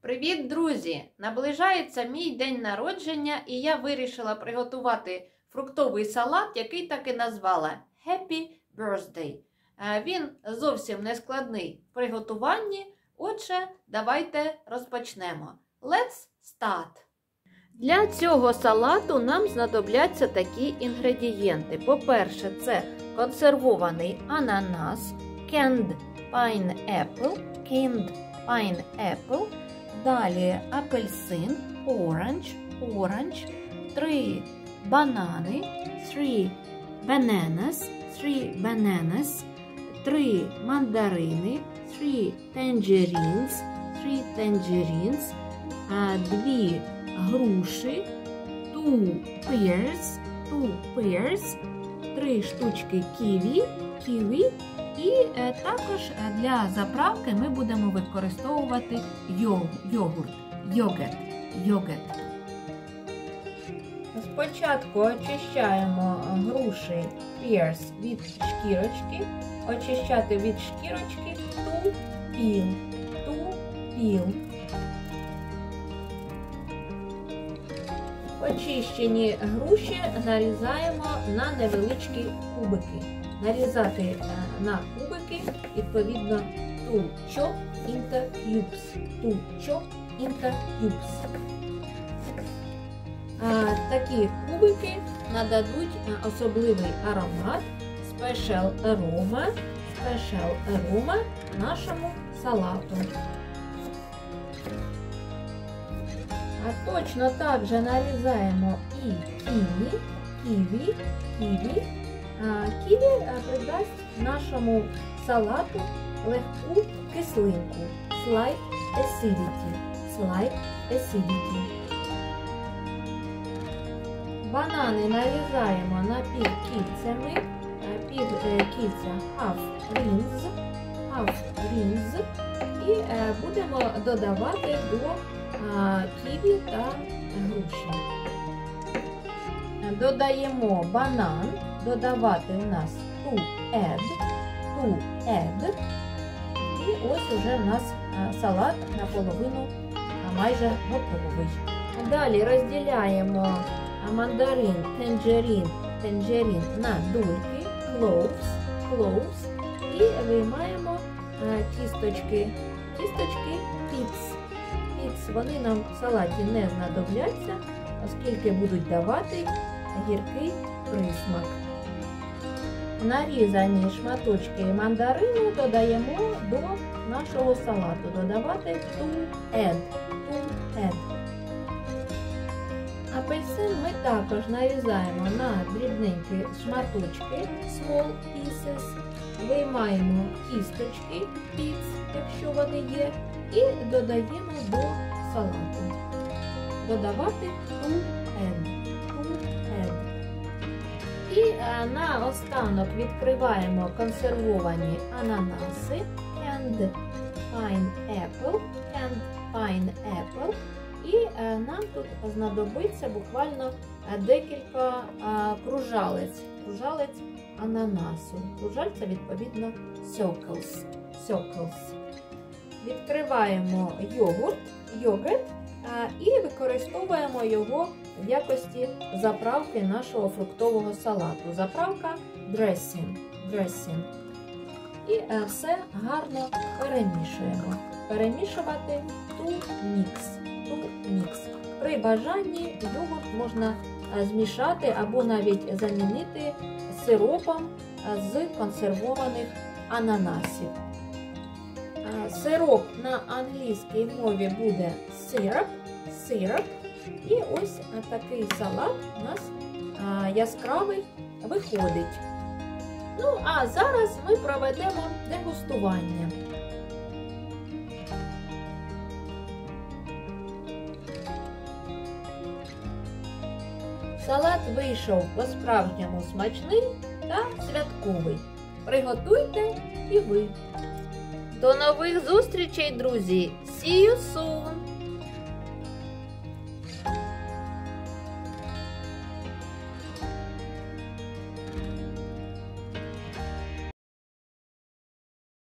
Привіт, друзі! Наближається мій день народження, і я вирішила приготувати фруктовий салат, який так і назвала Happy Birthday. Він зовсім не складний в приготуванні, отже, давайте розпочнемо. Let's start! Для цього салату нам знадобляться такі інгредієнти. По-перше, це консервований ананас, canned pineapple, далі апельсин, orange, 3 банани, 3 bananas, 3 мандарини, 3 tangerines, 2 груші, 2 pears, 3 штучки ківі, і також для заправки ми будемо використовувати йогурт. Спочатку очищаємо груші pears від шкірочки. Очищати від шкірочки to peel. Очищені груші нарізаємо на невеличкі кубики. Нарізати на кубики, відповідно, to chop into cubes. Такі кубики нададуть особливий аромат, special aroma нашому салату. Точно так же нарізаємо і ківі. Ківі придасть нашому салату легку кислинку, slight acidity. Банани нарізаємо напівкільцями, півкільця half rings, і будемо додавати до ківі та груші. Додаємо банан, додавати у нас to add, і ось уже у нас салат наполовину майже готовий. Далі розділяємо мандарин, tangerine на дольки, cloves, і виймаємо кісточки peats. Вони нам в салаті не знадобляться, оскільки будуть давати гіркий присмак. Нарізані шматочки мандарину додаємо до нашого салату. Додавати to add. Апельсин ми також нарізаємо на дрібненькі шматочки, small pieces. Виймаємо кісточки, peats, якщо вони є, і додаємо до салату. Додавати to add. І наостанок відкриваємо консервовані ананаси, canned pineapple. І нам тут знадобиться буквально декілька кружалець ананасу. Кружальця, відповідно, circles. Відкриваємо йогурт і використовуємо його в якості заправки нашого фруктового салату. Заправка dressing. І все гарно перемішуємо. Перемішувати to mix. При бажанні йогурт можна змішати або навіть замінити сиропом з консервованих ананасів. Сироп на англійській мові буде syrup. І ось такий салат у нас яскравий виходить. Ну, а зараз ми проведемо дегустування. Салат вийшов по-справжньому смачний та святковий. Приготуйте і ви. До нових зустрічей, друзі! See you soon!